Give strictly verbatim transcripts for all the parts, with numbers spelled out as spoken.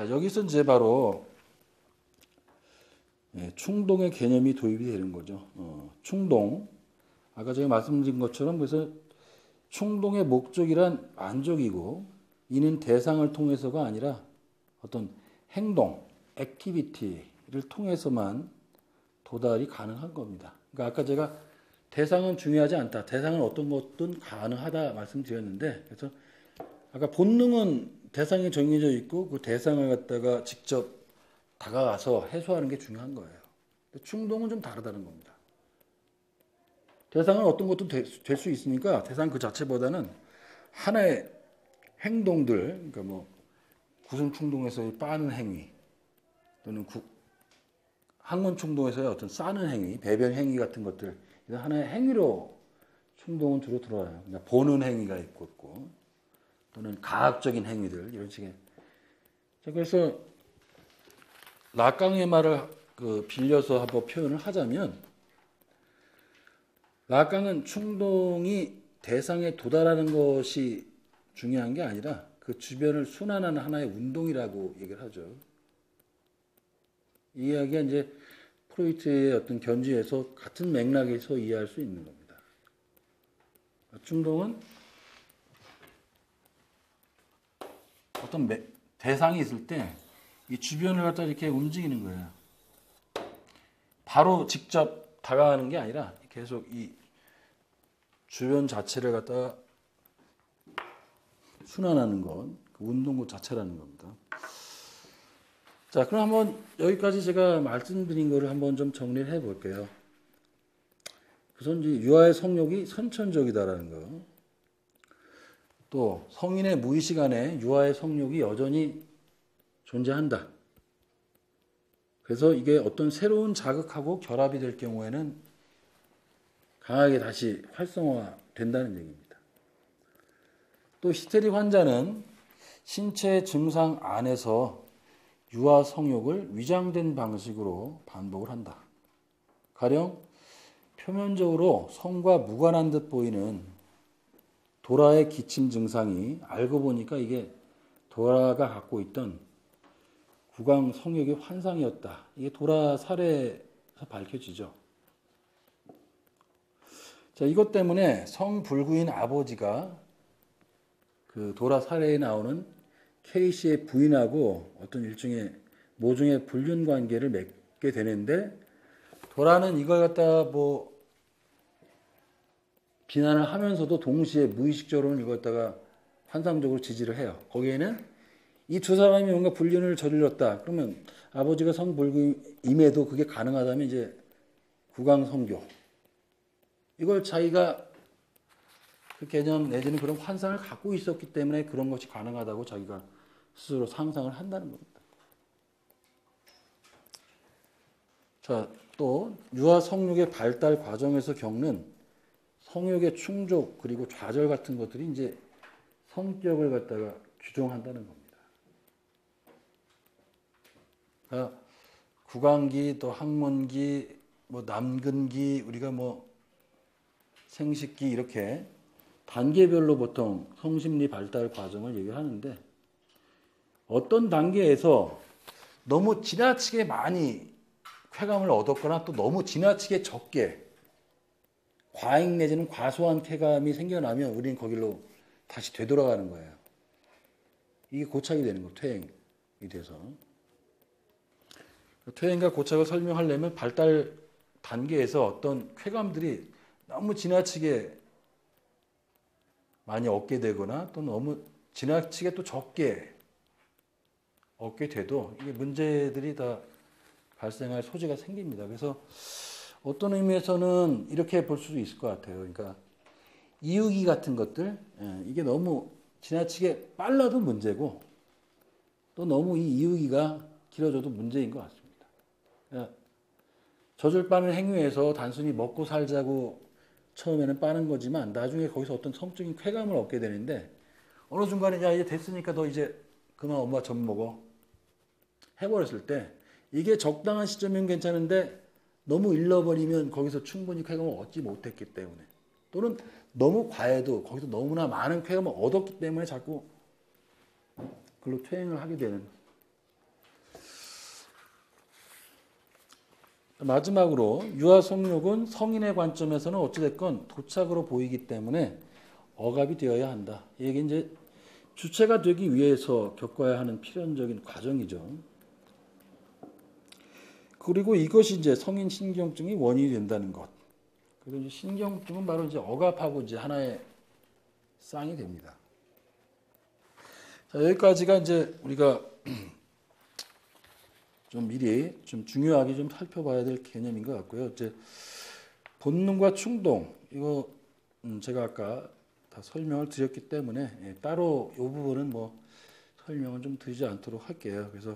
자, 여기서 이제 바로 예, 충동의 개념이 도입이 되는 거죠. 어, 충동. 아까 제가 말씀드린 것처럼 그래서 충동의 목적이란 만족이고 이는 대상을 통해서가 아니라 어떤 행동, 액티비티를 통해서만 도달이 가능한 겁니다. 그러니까 아까 제가 대상은 중요하지 않다. 대상은 어떤 것든 가능하다 말씀드렸는데 그래서 아까 본능은 대상이 정해져 있고 그 대상을 갖다가 직접 다가가서 해소하는 게 중요한 거예요. 근데 충동은 좀 다르다는 겁니다. 대상은 어떤 것도 될 수 있으니까 대상 그 자체보다는 하나의 행동들, 그러니까 뭐 구승 충동에서의 빠는 행위 또는 구, 항문 충동에서의 어떤 싸는 행위, 배변 행위 같은 것들 이런 하나의 행위로 충동은 주로 들어와요. 그러니까 보는 행위가 있고, 있고 또는 가학적인 행위들 이런 식의. 자, 그래서 라깡의 말을 그 빌려서 한번 표현을 하자면 라깡은 충동이 대상에 도달하는 것이 중요한 게 아니라 그 주변을 순환하는 하나의 운동이라고 얘기를 하죠. 이 이야기가 이제 프로이트의 어떤 견지에서 같은 맥락에서 이해할 수 있는 겁니다. 충동은 어떤 매, 대상이 있을 때 이 주변을 갖다 이렇게 움직이는 거예요. 바로 직접 다가가는 게 아니라 계속 이 주변 자체를 갖다가 순환하는 건 그 운동구 자체라는 겁니다. 자, 그럼 한번 여기까지 제가 말씀드린 거를 한번 좀 정리를 해볼게요. 우선 유아의 성욕이 선천적이다라는 거. 또 성인의 무의식 안에 유아의 성욕이 여전히 존재한다. 그래서 이게 어떤 새로운 자극하고 결합이 될 경우에는 강하게 다시 활성화된다는 얘기입니다. 또 히스테리 환자는 신체 증상 안에서 유아 성욕을 위장된 방식으로 반복을 한다. 가령 표면적으로 성과 무관한 듯 보이는 도라의 기침 증상이 알고 보니까 이게 도라가 갖고 있던 구강 성욕의 환상이었다. 이게 도라 사례에서 밝혀지죠. 자, 이것 때문에 성불구인 아버지가 그 도라 사례에 나오는 K씨의 부인하고 어떤 일종의 모종의 불륜 관계를 맺게 되는데 도라는 이걸 갖다 뭐 비난을 하면서도 동시에 무의식적으로는 이걸 갖다가 환상적으로 지지를 해요. 거기에는 이 두 사람이 뭔가 불륜을 저질렀다. 그러면 아버지가 성불구임에도 그게 가능하다면 이제 구강성교. 이걸 자기가 그 개념 내지는 그런 환상을 갖고 있었기 때문에 그런 것이 가능하다고 자기가 스스로 상상을 한다는 겁니다. 자, 또 유아 성욕의 발달 과정에서 겪는 성욕의 충족 그리고 좌절 같은 것들이 이제 성격을 갖다가 규정한다는 겁니다. 그러니까 구강기, 또 항문기, 뭐 남근기, 우리가 뭐 생식기 이렇게 단계별로 보통 성심리 발달 과정을 얘기하는데 어떤 단계에서 너무 지나치게 많이 쾌감을 얻었거나 또 너무 지나치게 적게 과잉 내지는 과소한 쾌감이 생겨나면 우리는 거기로 다시 되돌아가는 거예요. 이게 고착이 되는 거예요. 퇴행이 돼서. 퇴행과 고착을 설명하려면 발달 단계에서 어떤 쾌감들이 너무 지나치게 많이 얻게 되거나 또 너무 지나치게 또 적게 얻게 돼도 이게 문제들이 다 발생할 소지가 생깁니다. 그래서 어떤 의미에서는 이렇게 볼 수도 있을 것 같아요. 그러니까 이유기 같은 것들 이게 너무 지나치게 빨라도 문제고 또 너무 이 이유기가 길어져도 문제인 것 같습니다. 젖을 빠는 행위에서 단순히 먹고 살자고 처음에는 빠는 거지만 나중에 거기서 어떤 성적인 쾌감을 얻게 되는데 어느 순간에 야 이제 됐으니까 너 이제 그만 엄마 젖 먹어 해버렸을 때 이게 적당한 시점이면 괜찮은데 너무 일러버리면 거기서 충분히 쾌감을 얻지 못했기 때문에 또는 너무 과해도 거기서 너무나 많은 쾌감을 얻었기 때문에 자꾸 그걸로 퇴행을 하게 되는 마지막으로 유아 성욕은 성인의 관점에서는 어찌됐건 도착으로 보이기 때문에 억압이 되어야 한다. 이게 이제 주체가 되기 위해서 겪어야 하는 필연적인 과정이죠. 그리고 이것이 이제 성인 신경증이 원인이 된다는 것. 그리고 이제 신경증은 바로 이제 억압하고 이제 하나의 쌍이 됩니다. 자, 여기까지가 이제 우리가 좀 미리 좀 중요하게 좀 살펴봐야 될 개념인 것 같고요. 이제 본능과 충동 이거 음 제가 아까 다 설명을 드렸기 때문에 예, 따로 이 부분은 뭐 설명을 좀 드리지 않도록 할게요. 그래서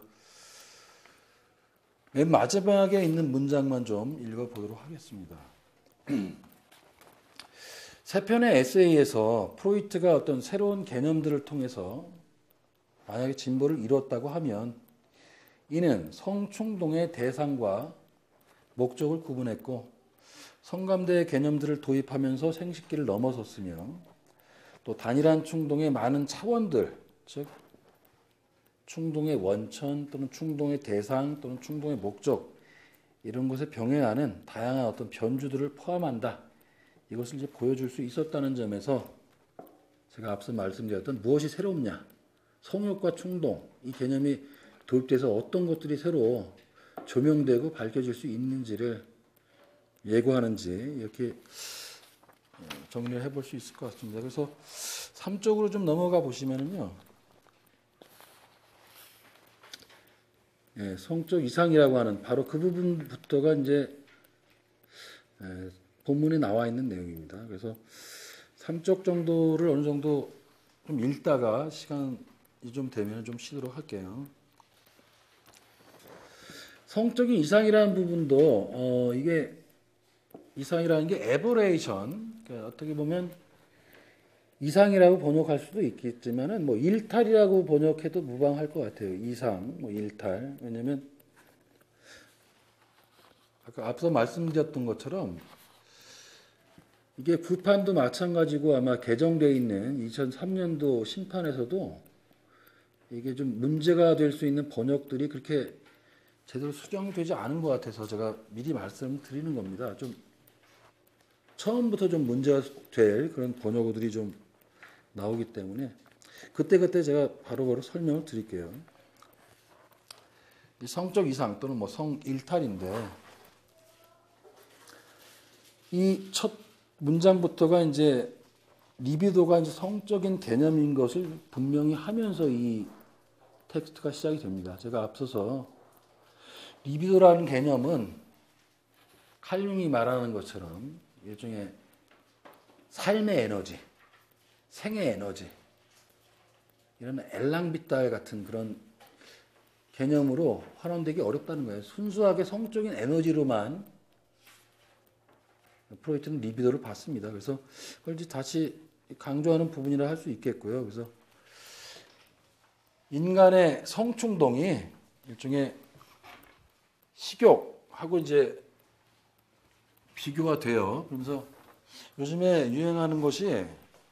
맨 마지막에 있는 문장만 좀 읽어보도록 하겠습니다. 세 편의 에세이에서 프로이트가 어떤 새로운 개념들을 통해서 만약에 진보를 이뤘다고 하면 이는 성충동의 대상과 목적을 구분했고 성감대의 개념들을 도입하면서 생식기를 넘어섰으며 또 단일한 충동의 많은 차원들, 즉 충동의 원천 또는 충동의 대상 또는 충동의 목적 이런 것에 병행하는 다양한 어떤 변주들을 포함한다. 이것을 이제 보여줄 수 있었다는 점에서 제가 앞서 말씀드렸던 무엇이 새롭냐, 성욕과 충동 이 개념이 도입돼서 어떤 것들이 새로 조명되고 밝혀질 수 있는지를 예고하는지 이렇게 정리를 해볼 수 있을 것 같습니다. 그래서 삼 쪽으로 좀 넘어가 보시면은요, 예, 성적 이상이라고 하는 바로 그 부분부터가 이제 예, 본문에 나와 있는 내용입니다. 그래서 삼 쪽 정도를 어느 정도 좀 읽다가 시간이 좀 되면 좀 쉬도록 할게요. 성적인 이상이라는 부분도 어, 이게 이상이라는 게 에버레이션, 그러니까 어떻게 보면 이상이라고 번역할 수도 있겠지만은 뭐 일탈이라고 번역해도 무방할 것 같아요. 이상, 뭐 일탈. 왜냐면 아까 앞서 말씀드렸던 것처럼 이게 구판도 마찬가지고 아마 개정되어 있는 이천삼 년도 심판에서도 이게 좀 문제가 될 수 있는 번역들이 그렇게 제대로 수정이 되지 않은 것 같아서 제가 미리 말씀드리는 겁니다. 좀 처음부터 좀 문제가 될 그런 번역어들이 좀 나오기 때문에 그때그때 제가 바로바로 설명을 드릴게요. 이 성적 이상 또는 뭐 성일탈인데 이 첫 문장부터가 이제 리비도가 이제 성적인 개념인 것을 분명히 하면서 이 텍스트가 시작이 됩니다. 제가 앞서서 리비도라는 개념은 칼 융이 말하는 것처럼 일종의 삶의 에너지, 생의 에너지, 이런 엘랑비탈 같은 그런 개념으로 환원되기 어렵다는 거예요. 순수하게 성적인 에너지로만 프로이트는 리비도를 봤습니다. 그래서 그걸 이제 다시 강조하는 부분이라 할 수 있겠고요. 그래서 인간의 성충동이 일종의 식욕하고 이제 비교가 돼요. 그러면서 요즘에 유행하는 것이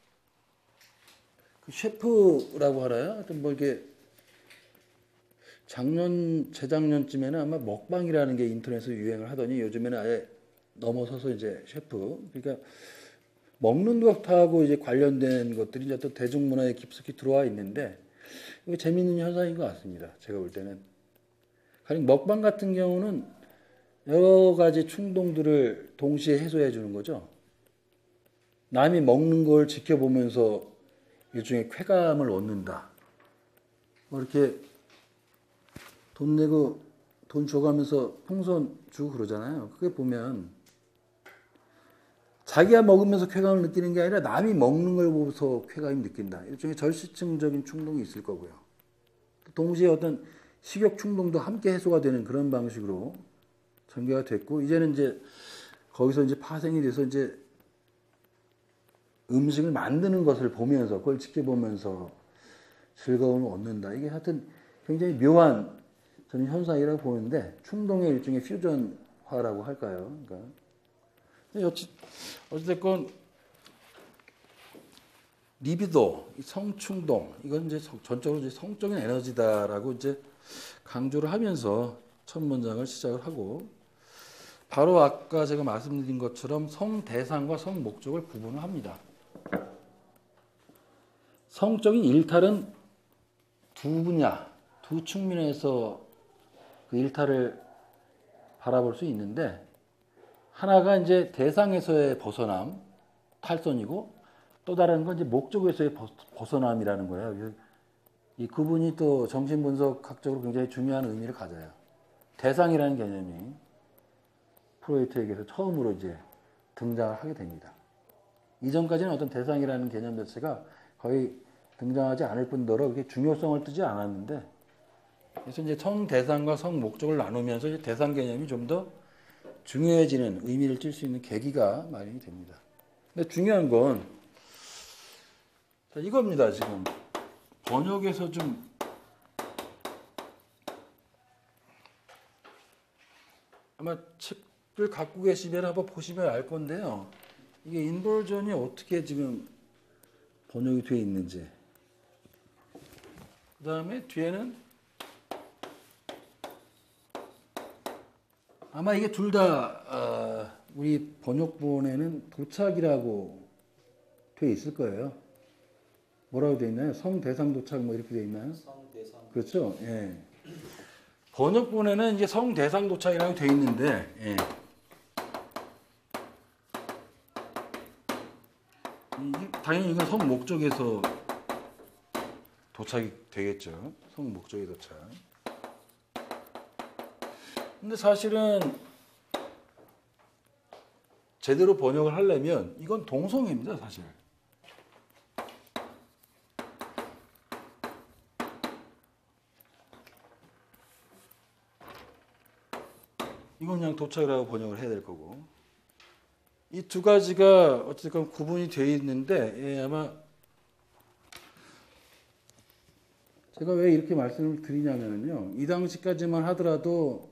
그 셰프라고 하나요? 하여튼 뭐 이게 작년, 재작년쯤에는 아마 먹방이라는 게 인터넷에서 유행을 하더니 요즘에는 아예 넘어서서 이제 셰프. 그러니까 먹는 것하고 이제 관련된 것들이 이제 또 대중문화에 깊숙이 들어와 있는데 이게 재미있는 현상인 것 같습니다. 제가 볼 때는. 가령 먹방 같은 경우는 여러 가지 충동들을 동시에 해소해 주는 거죠. 남이 먹는 걸 지켜보면서 일종의 쾌감을 얻는다. 뭐 이렇게 돈 내고 돈 줘가면서 풍선 주고 그러잖아요. 그게 보면 자기가 먹으면서 쾌감을 느끼는 게 아니라 남이 먹는 걸 보면서 쾌감을 느낀다. 일종의 절시층적인 충동이 있을 거고요. 동시에 어떤 식욕 충동도 함께 해소가 되는 그런 방식으로 전개가 됐고, 이제는 이제 거기서 이제 파생이 돼서 이제 음식을 만드는 것을 보면서 그걸 지켜보면서 즐거움을 얻는다. 이게 하여튼 굉장히 묘한 저는 현상이라고 보는데 충동의 일종의 퓨전화라고 할까요? 그러니까 어찌 어찌됐건 리비도, 성충동 이건 이제 전적으로 이제 성적인 에너지다라고 이제 강조를 하면서 첫 문장을 시작을 하고 바로 아까 제가 말씀드린 것처럼 성대상과 성목적을 구분을 합니다. 성적인 일탈은 두 분야, 두 측면에서 그 일탈을 바라볼 수 있는데, 하나가 이제 대상에서의 벗어남, 탈선이고, 또 다른 건 이제 목적에서의 벗어남이라는 거예요. 이 구분이 또 정신분석학적으로 굉장히 중요한 의미를 가져요. 대상이라는 개념이 프로이트에게서 처음으로 이제 등장을 하게 됩니다. 이전까지는 어떤 대상이라는 개념 자체가 거의 등장하지 않을 뿐더러 그게 중요성을 띠지 않았는데, 그래서 이제 성대상과 성목적을 나누면서 이제 대상 개념이 좀 더 중요해지는 의미를 띌 수 있는 계기가 마련이 됩니다. 근데 중요한 건 자, 이겁니다. 지금 번역에서 좀 아마 책을 갖고 계시면 한번 보시면 알 건데요. 이게 인버전이 어떻게 지금 번역이 되어 있는지. 그 다음에 뒤에는 아마 이게 둘 다 어, 우리 번역본에는 도착이라고 되어 있을 거예요. 뭐라고 되어 있나요? 성대상 도착 뭐 이렇게 되어 있나요? 성대상. 그렇죠. 예. 번역본에는 이제 성대상 도착이라고 되어 있는데, 예. 이, 당연히 이건 성목적에서 도착이 되겠죠. 성목적의 도착. 근데 사실은 제대로 번역을 하려면 이건 동성애입니다, 사실. 이건 그냥 도착이라고 번역을 해야 될 거고. 이 두 가지가 어쨌든 구분이 되어 있는데, 예, 아마 제가 왜 이렇게 말씀을 드리냐면요. 이 당시까지만 하더라도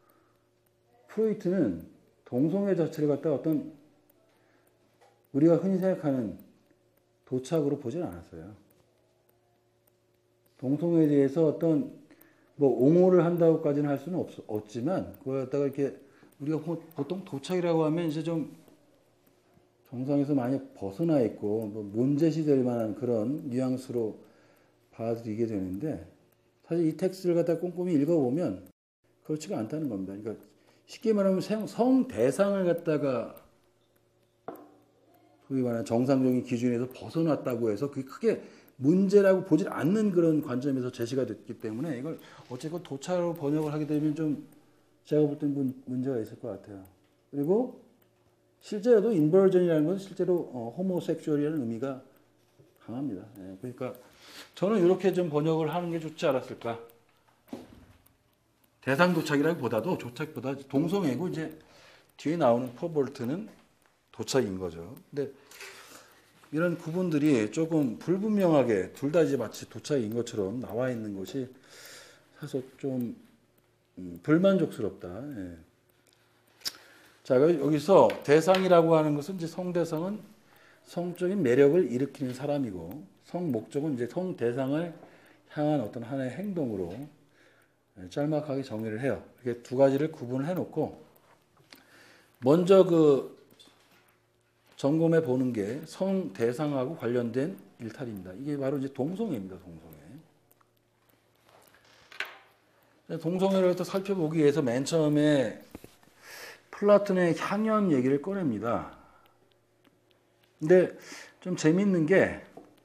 프로이트는 동성애 자체를 갖다 어떤 우리가 흔히 생각하는 도착으로 보진 않았어요. 동성애에 대해서 어떤 뭐 옹호를 한다고까지는 할 수는 없, 없지만 그걸 갖다가 이렇게 우리가 보통 도착이라고 하면 이제 좀 정상에서 많이 벗어나 있고 뭐 문제시 될 만한 그런 뉘앙스로 받아들이게 되는데, 사실 이 텍스트를 갖다 꼼꼼히 읽어보면 그렇지가 않다는 겁니다. 그러니까 쉽게 말하면 성 대상을 갖다가 소위 말하는 정상적인 기준에서 벗어났다고 해서 그게 크게 문제라고 보질 않는 그런 관점에서 제시가 됐기 때문에 이걸 어쨌건 도차로 번역을 하게 되면 좀 제가 볼 때는 문제가 있을 것 같아요. 그리고 실제로도 인버전이라는 것은 실제로 어, 호모섹슈얼이라는 의미가 강합니다. 예, 그러니까 저는 이렇게 좀 번역을 하는 게 좋지 않았을까. 대상 도착이라기보다도 도착보다 동성애고 이제 뒤에 나오는 퍼볼트는 도착인 거죠. 근데 이런 구분들이 조금 불분명하게 둘 다 이제 마치 도착인 것처럼 나와 있는 것이 사실 좀 음, 불만족스럽다. 예. 자, 여기서 대상이라고 하는 것은 이제 성대상은 성적인 매력을 일으키는 사람이고, 성목적은 이제 성대상을 향한 어떤 하나의 행동으로 짤막하게 정의를 해요. 이렇게 두 가지를 구분을 해놓고, 먼저 그 점검해 보는 게 성대상하고 관련된 일탈입니다. 이게 바로 이제 동성애입니다, 동성애. 동성애를 또 살펴보기 위해서 맨 처음에 플라톤의 향연 얘기를 꺼냅니다. 근데 좀 재밌는 게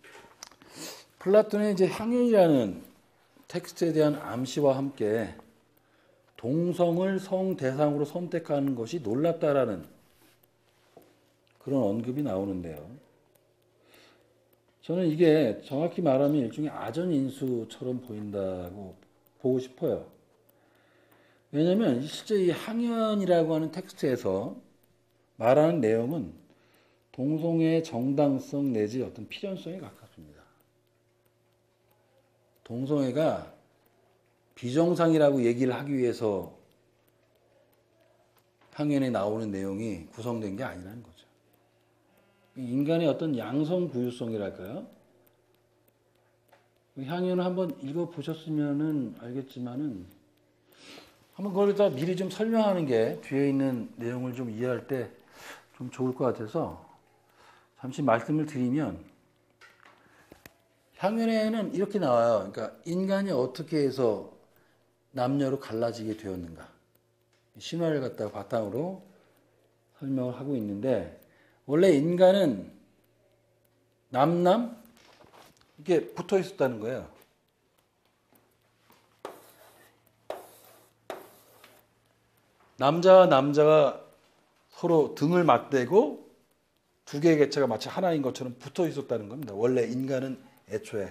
플라톤의 이제 향연이라는 텍스트에 대한 암시와 함께 동성을 성대상으로 선택하는 것이 놀랍다라는 그런 언급이 나오는데요. 저는 이게 정확히 말하면 일종의 아전인수처럼 보인다고 보고 싶어요. 왜냐하면 실제 이 항연이라고 하는 텍스트에서 말하는 내용은 동성애의 정당성 내지 어떤 필연성에 가깝습니다. 동성애가 비정상이라고 얘기를 하기 위해서 항연에 나오는 내용이 구성된 게 아니라는 거죠. 인간의 어떤 양성 부유성이랄까요? 향연을 한번 읽어보셨으면 알겠지만은 한번 그걸 다 미리 좀 설명하는 게 뒤에 있는 내용을 좀 이해할 때 좀 좋을 것 같아서 잠시 말씀을 드리면, 향연에는 이렇게 나와요. 그러니까 인간이 어떻게 해서 남녀로 갈라지게 되었는가. 신화를 갖다가 바탕으로 설명을 하고 있는데, 원래 인간은 남남 이렇게 붙어 있었다는 거예요. 남자와 남자가 서로 등을 맞대고 두 개의 개체가 마치 하나인 것처럼 붙어 있었다는 겁니다. 원래 인간은 애초에.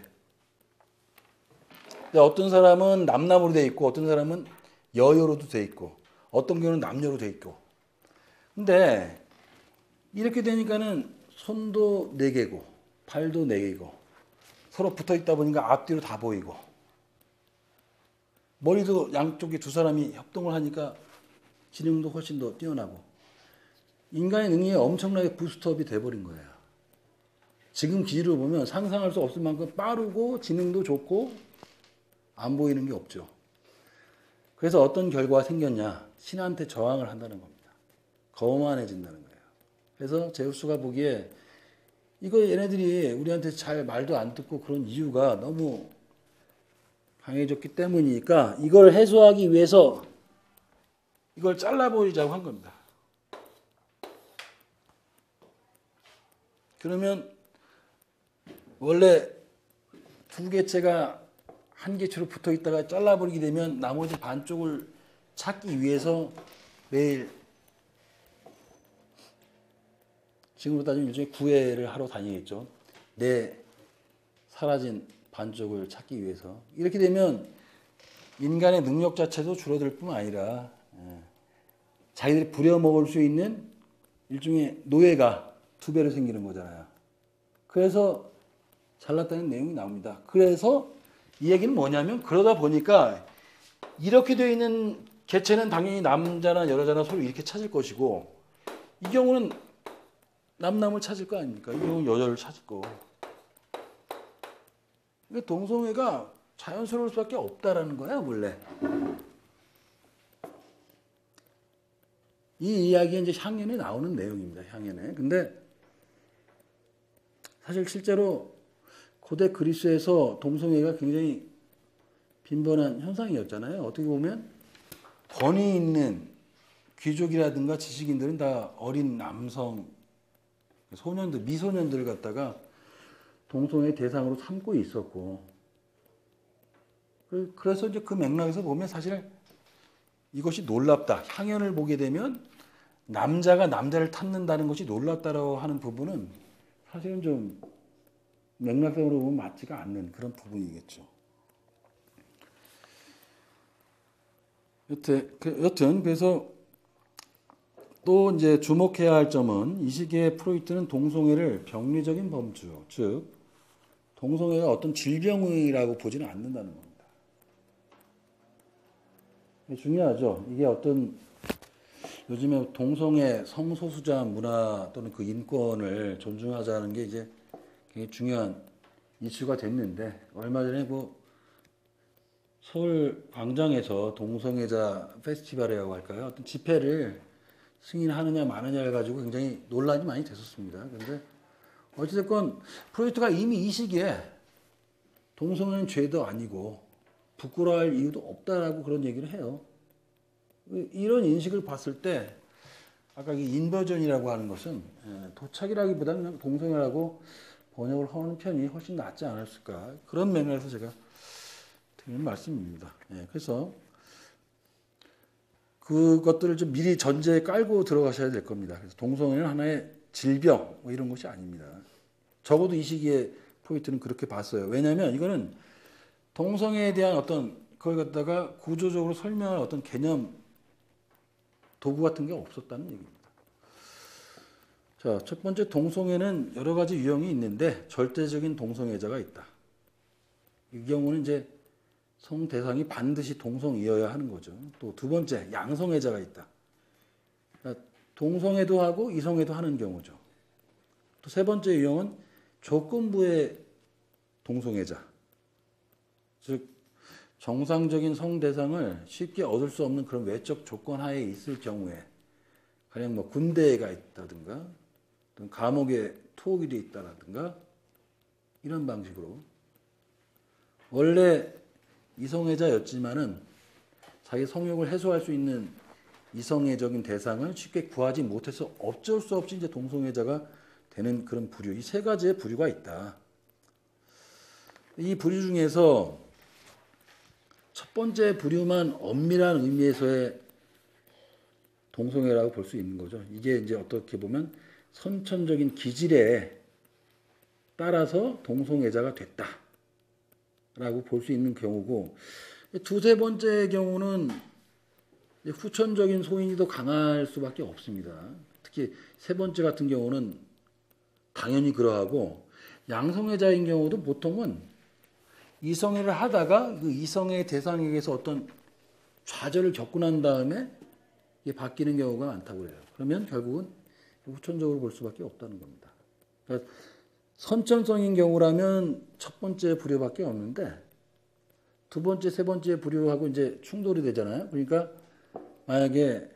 근데 어떤 사람은 남남으로 돼 있고 어떤 사람은 여여로도 돼 있고 어떤 경우는 남녀로 돼 있고. 근데 이렇게 되니까는 손도 네 개고 팔도 네 개고 서로 붙어 있다 보니까 앞뒤로 다 보이고 머리도 양쪽에 두 사람이 협동을 하니까 지능도 훨씬 더 뛰어나고 인간의 능력이 엄청나게 부스트업이 돼버린 거예요. 지금 기준으로 보면 상상할 수 없을 만큼 빠르고 지능도 좋고 안 보이는 게 없죠. 그래서 어떤 결과가 생겼냐? 신한테 저항을 한다는 겁니다. 거만해진다는 거예요. 그래서 제우스가 보기에 이거 얘네들이 우리한테 잘 말도 안 듣고 그런 이유가 너무 강해졌기 때문이니까 이걸 해소하기 위해서 이걸 잘라버리자고 한 겁니다. 그러면 원래 두 개체가 한 개체로 붙어 있다가 잘라버리게 되면 나머지 반쪽을 찾기 위해서 매일 지금으로 따지면 일종의 구애를 하러 다니겠죠. 내 사라진 반쪽을 찾기 위해서. 이렇게 되면 인간의 능력 자체도 줄어들 뿐만 아니라 자기들이 부려먹을 수 있는 일종의 노예가 두 배로 생기는 거잖아요. 그래서 잘났다는 내용이 나옵니다. 그래서 이 얘기는 뭐냐면 그러다 보니까 이렇게 되어 있는 개체는 당연히 남자나 여자나 서로 이렇게 찾을 것이고 이 경우는 남남을 찾을 거 아닙니까? 이 경우는 여자를 찾을 거. 그러니까 동성애가 자연스러울 수밖에 없다라는 거야 원래. 이 이야기가 이제 향연에 나오는 내용입니다. 향연에. 근데 사실 실제로 고대 그리스에서 동성애가 굉장히 빈번한 현상이었잖아요. 어떻게 보면 권위 있는 귀족이라든가 지식인들은 다 어린 남성, 소년들, 미소년들을 갖다가 동성애 대상으로 삼고 있었고, 그래서 이제 그 맥락에서 보면 사실 이것이 놀랍다. 향연을 보게 되면 남자가 남자를 탐는다는 것이 놀랍다라고 하는 부분은 사실은 좀 맥락상으로 보면 맞지가 않는 그런 부분이겠죠. 여튼, 여튼 그래서 또 이제 주목해야 할 점은 이 시기에 프로이트는 동성애를 병리적인 범주, 즉 동성애가 어떤 질병이라고 보지는 않는다는 겁니다. 중요하죠. 이게 어떤 요즘에 동성애 성소수자 문화 또는 그 인권을 존중하자는 게 이제 굉장히 중요한 이슈가 됐는데 얼마 전에 뭐 서울 광장에서 동성애자 페스티벌이라고 할까요? 어떤 집회를 승인하느냐 마느냐를 가지고 굉장히 논란이 많이 됐었습니다. 그런데 어찌됐건 프로이트가 이미 이 시기에 동성애는 죄도 아니고 부끄러워할 이유도 없다라고 그런 얘기를 해요. 이런 인식을 봤을 때 아까 이 인버전이라고 하는 것은 도착이라기보다는 그냥 동성애라고 번역을 하는 편이 훨씬 낫지 않았을까, 그런 맥락에서 제가 드리는 말씀입니다. 그래서 그것들을 좀 미리 전제에 깔고 들어가셔야 될 겁니다. 그래서 동성애는 하나의 질병 뭐 이런 것이 아닙니다. 적어도 이 시기에 프로이트는 그렇게 봤어요. 왜냐하면 이거는 동성애에 대한 어떤 그걸 갖다가 구조적으로 설명할 어떤 개념 도구 같은 게 없었다는 얘기입니다. 자, 첫 번째, 동성애는 여러 가지 유형이 있는데 절대적인 동성애자가 있다. 이 경우는 이제 성 대상이 반드시 동성이어야 하는 거죠. 또 두 번째, 양성애자가 있다. 그러니까 동성애도 하고 이성애도 하는 경우죠. 또 세 번째 유형은 조건부의 동성애자. 즉 정상적인 성 대상을 쉽게 얻을 수 없는 그런 외적 조건 하에 있을 경우에, 가령 뭐 군대가 있다든가 또는 감옥에 투옥이 돼 있다라든가 이런 방식으로 원래 이성애자였지만은 자기 성욕을 해소할 수 있는 이성애적인 대상을 쉽게 구하지 못해서 어쩔 수 없이 이제 동성애자가 되는 그런 부류, 이 세 가지의 부류가 있다. 이 부류 중에서 첫 번째 부류만 엄밀한 의미에서의 동성애라고 볼 수 있는 거죠. 이게 이제 어떻게 보면 선천적인 기질에 따라서 동성애자가 됐다라고 볼 수 있는 경우고, 두세 번째 경우는 후천적인 소인이 더 강할 수밖에 없습니다. 특히 세 번째 같은 경우는 당연히 그러하고, 양성애자인 경우도 보통은 이성애를 하다가 그 이성애 대상에게서 어떤 좌절을 겪고 난 다음에 이게 바뀌는 경우가 많다고 해요. 그러면 결국은 후천적으로 볼 수밖에 없다는 겁니다. 그러니까 선천성인 경우라면 첫 번째 부류밖에 없는데 두 번째, 세 번째 부류하고 이제 충돌이 되잖아요. 그러니까 만약에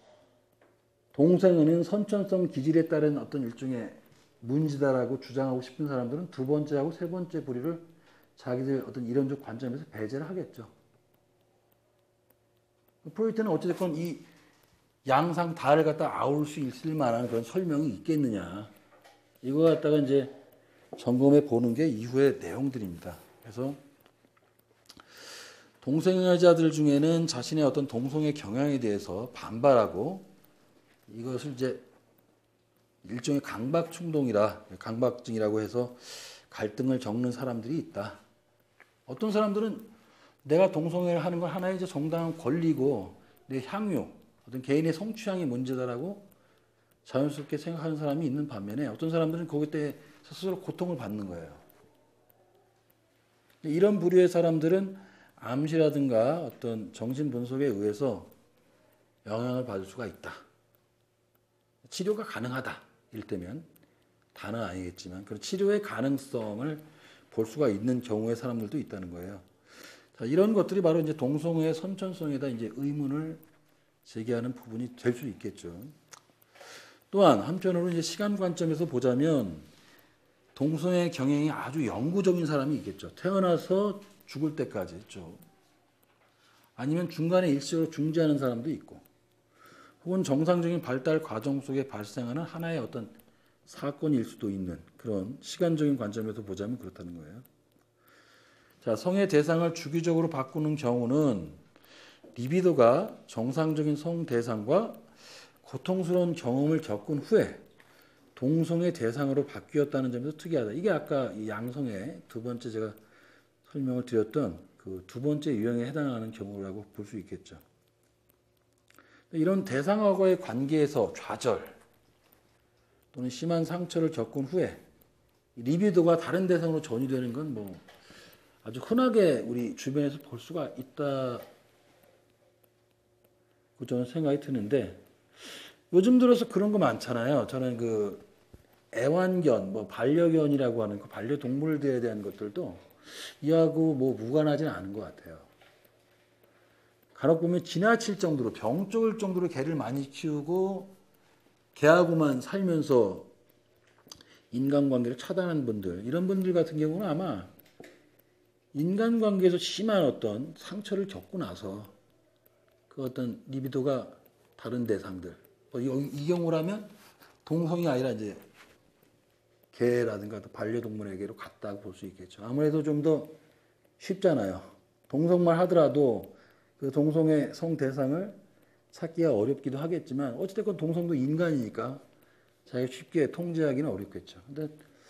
동성애는 선천성 기질에 따른 어떤 일종의 문제다라고 주장하고 싶은 사람들은 두 번째하고 세 번째 부류를 자기들 어떤 이론적 관점에서 배제를 하겠죠. 프로이트는 어찌됐건 이 양상 다를 갖다 아울 수 있을 만한 그런 설명이 있겠느냐. 이거 갖다가 이제 점검해 보는 게 이후의 내용들입니다. 그래서 동성애자들 중에는 자신의 어떤 동성애 경향에 대해서 반발하고 이것을 이제 일종의 강박 충동이라, 강박증이라고 해서 갈등을 겪는 사람들이 있다. 어떤 사람들은 내가 동성애를 하는 건 하나의 이제 정당한 권리고 내 향유, 어떤 개인의 성취향이 문제다라고 자연스럽게 생각하는 사람이 있는 반면에 어떤 사람들은 거기에 대해 스스로 고통을 받는 거예요. 이런 부류의 사람들은 암시라든가 어떤 정신 분석에 의해서 영향을 받을 수가 있다. 치료가 가능하다. 이를테면 다는 아니겠지만 그런 치료의 가능성을 볼 수가 있는 경우의 사람들도 있다는 거예요. 자, 이런 것들이 바로 이제 동성애의 선천성에다 이제 의문을 제기하는 부분이 될 수 있겠죠. 또한 한편으로 이제 시간 관점에서 보자면 동성애 경향이 아주 영구적인 사람이 있겠죠. 태어나서 죽을 때까지 있죠. 아니면 중간에 일시적으로 중지하는 사람도 있고, 혹은 정상적인 발달 과정 속에 발생하는 하나의 어떤 사건일 수도 있는 그런 시간적인 관점에서 보자면 그렇다는 거예요. 자, 성의 대상을 주기적으로 바꾸는 경우는 리비도가 정상적인 성 대상과 고통스러운 경험을 겪은 후에 동성의 대상으로 바뀌었다는 점에서 특이하다. 이게 아까 이 양성의 두 번째 제가 설명을 드렸던 그 두 번째 유형에 해당하는 경우라고 볼 수 있겠죠. 이런 대상하고의 관계에서 좌절 또는 심한 상처를 겪은 후에 리비도가 다른 대상으로 전이되는 건 뭐 아주 흔하게 우리 주변에서 볼 수가 있다고 저는 생각이 드는데, 요즘 들어서 그런 거 많잖아요. 저는 그 애완견, 뭐 반려견이라고 하는 그 반려동물들에 대한 것들도 이하고 뭐 무관하지는 않은 것 같아요. 간혹 보면 지나칠 정도로 병적일 정도로 개를 많이 키우고 개하고만 살면서 인간관계를 차단하는 분들, 이런 분들 같은 경우는 아마 인간관계에서 심한 어떤 상처를 겪고 나서 그 어떤 리비도가 다른 대상들, 뭐 이, 이 경우라면 동성이 아니라 이제 개라든가 반려동물에게로 갔다고 볼 수 있겠죠. 아무래도 좀 더 쉽잖아요. 동성만 하더라도 그 동성의 성 대상을 찾기가 어렵기도 하겠지만 어찌됐건 동성도 인간이니까 자기가 쉽게 통제하기는 어렵겠죠. 근데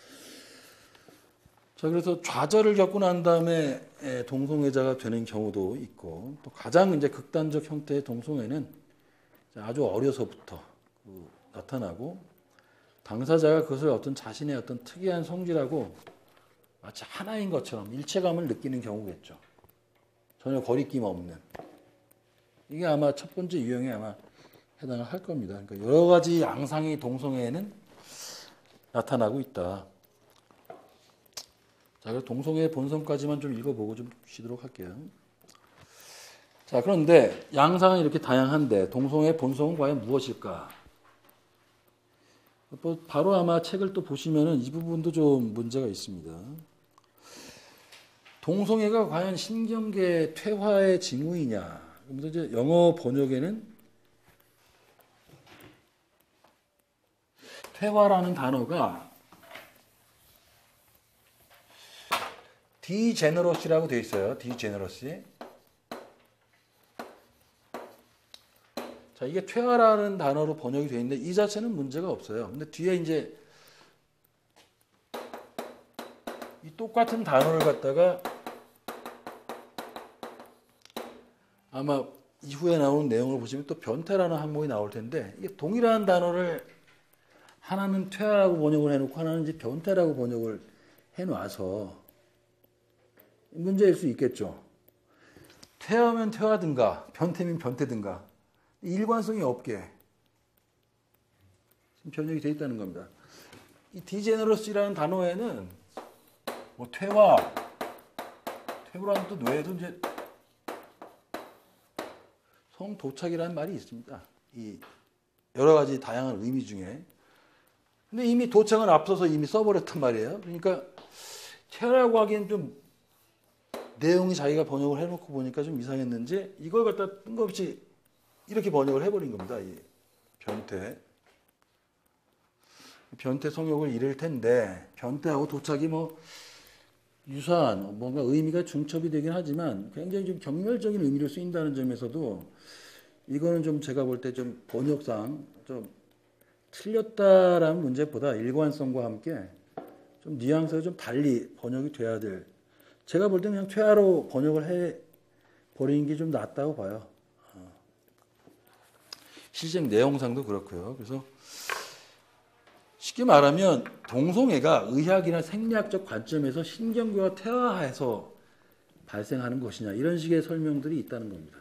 자, 그래서 좌절을 겪고 난 다음에 동성애자가 되는 경우도 있고, 또 가장 이제 극단적 형태의 동성애는 아주 어려서부터 그 나타나고 당사자가 그것을 어떤 자신의 어떤 특이한 성질하고 마치 하나인 것처럼 일체감을 느끼는 경우겠죠. 전혀 거리낌 없는. 이게 아마 첫 번째 유형에 아마 해당을 할 겁니다. 그러니까 여러 가지 양상의 동성애에는 나타나고 있다. 자, 그래서 동성애의 본성까지만 좀 읽어보고 좀 쉬도록 할게요. 자, 그런데 양상은 이렇게 다양한데 동성애의 본성은 과연 무엇일까? 뭐 바로 아마 책을 또 보시면은 이 부분도 좀 문제가 있습니다. 동성애가 과연 신경계 퇴화의 징후이냐? 그래서 이제 영어 번역에는 퇴화라는 단어가 디제너러시라고 되어 있어요. 디제너러시. 자, 이게 퇴화라는 단어로 번역이 되어 있는데 이 자체는 문제가 없어요. 근데 뒤에 이제 이 똑같은 단어를 갖다가 아마 이후에 나오는 내용을 보시면 또 변태라는 항목이 나올 텐데 이게 동일한 단어를 하나는 퇴화라고 번역을 해놓고 하나는 이제 변태라고 번역을 해놔서 문제일 수 있겠죠. 퇴화면 퇴화든가 변태면 변태든가 일관성이 없게 번역이 되어 있다는 겁니다. 이 디제너러시라는 단어에는 뭐 퇴화, 퇴화라는 뜻 외에도 이제 성도착이라는 말이 있습니다. 이 여러 가지 다양한 의미 중에. 근데 이미 도착은 앞서서 이미 써버렸단 말이에요. 그러니까 퇴화라고 하기엔 좀 내용이 자기가 번역을 해놓고 보니까 좀 이상했는지 이걸 갖다 뜬금없이 이렇게 번역을 해버린 겁니다. 이 변태. 변태 성욕을 이를 텐데 변태하고 도착이 뭐 유사한 뭔가 의미가 중첩이 되긴 하지만 굉장히 좀 경멸적인 의미로 쓰인다는 점에서도 이거는 좀 제가 볼 때 좀 번역상 좀 틀렸다라는 문제보다 일관성과 함께 좀 뉘앙스가 좀 달리 번역이 돼야 될. 제가 볼 때는 그냥 퇴화로 번역을 해 버리는 게 좀 낫다고 봐요. 실제 내용상도 그렇고요. 그래서 쉽게 말하면 동성애가 의학이나 생리학적 관점에서 신경계와 퇴화해서 발생하는 것이냐 이런 식의 설명들이 있다는 겁니다.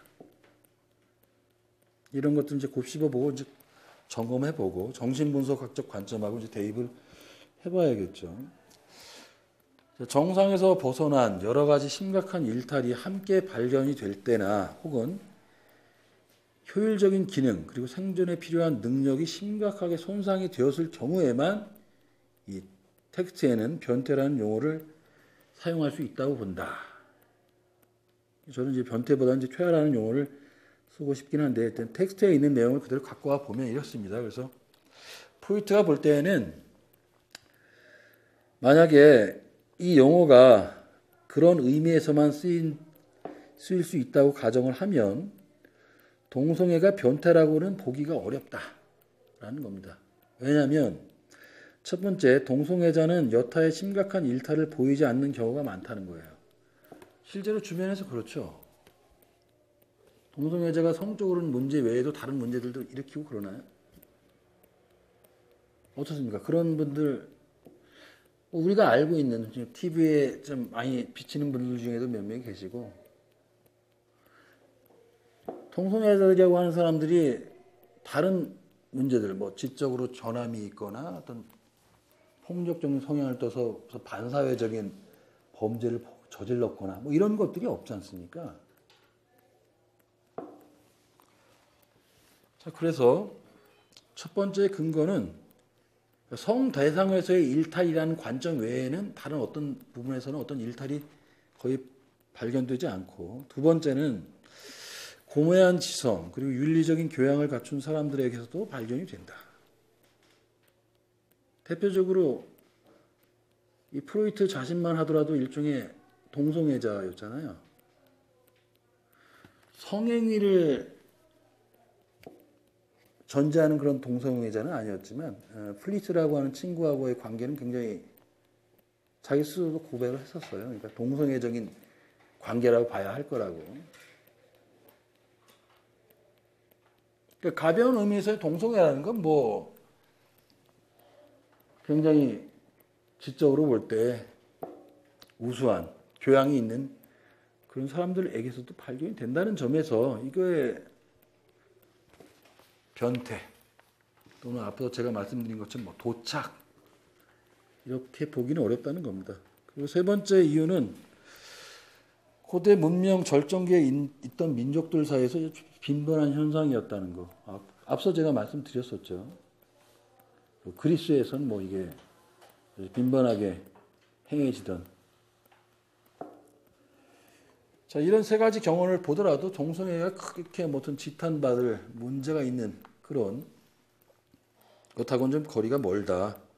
이런 것들 이제 곱씹어보고 이제 점검해보고 정신분석학적 관점하고 이제 대입을 해봐야겠죠. 정상에서 벗어난 여러 가지 심각한 일탈이 함께 발견이 될 때나 혹은 효율적인 기능 그리고 생존에 필요한 능력이 심각하게 손상이 되었을 경우에만 이 텍스트에는 변태라는 용어를 사용할 수 있다고 본다. 저는 이제 변태보다 이제 퇴화라는 용어를 쓰고 싶긴 한데 일단 텍스트에 있는 내용을 그대로 갖고 와 보면 이렇습니다. 그래서 프로이트가 볼 때는 만약에 이 용어가 그런 의미에서만 쓰인, 쓰일 수 있다고 가정을 하면 동성애가 변태라고는 보기가 어렵다라는 겁니다. 왜냐하면 첫 번째 동성애자는 여타의 심각한 일탈을 보이지 않는 경우가 많다는 거예요. 실제로 주변에서 그렇죠. 동성애자가 성적으로는 문제 외에도 다른 문제들도 일으키고 그러나요? 어떻습니까? 그런 분들 우리가 알고 있는 티비에 좀 많이 비치는 분들 중에도 몇 명이 계시고 동성애자들이라고 하는 사람들이 다른 문제들 뭐 지적으로 전함이 있거나 어떤 폭력적인 성향을 떠서 반사회적인 범죄를 저질렀거나 뭐 이런 것들이 없지 않습니까? 자, 그래서 첫 번째 근거는 성 대상에서의 일탈이라는 관점 외에는 다른 어떤 부분에서는 어떤 일탈이 거의 발견되지 않고 두 번째는 고매한 지성 그리고 윤리적인 교양을 갖춘 사람들에게서도 발견이 된다. 대표적으로 이 프로이트 자신만 하더라도 일종의 동성애자였잖아요. 성행위를 전제하는 그런 동성애자는 아니었지만 어, 플리스라고 하는 친구하고의 관계는 굉장히 자기 스스로도 고백을 했었어요. 그러니까 동성애적인 관계라고 봐야 할 거라고. 그러니까 가벼운 의미에서의 동성애라는 건 뭐 굉장히 지적으로 볼 때 우수한 교양이 있는 그런 사람들에게서도 발견이 된다는 점에서 이거의 변태 또는 앞서 제가 말씀드린 것처럼 뭐 도착 이렇게 보기는 어렵다는 겁니다. 그리고 세 번째 이유는 고대 문명 절정기에 인- 있던 민족들 사이에서 빈번한 현상이었다는 거. 아, 앞서 제가 말씀드렸었죠. 그리스에서는 뭐 이게 빈번하게 행해지던. 자, 이런 세 가지 경험을 보더라도 동성애가 그렇게 무슨 지탄받을 문제가 있는 그런 것하고는 좀 거리가 멀다.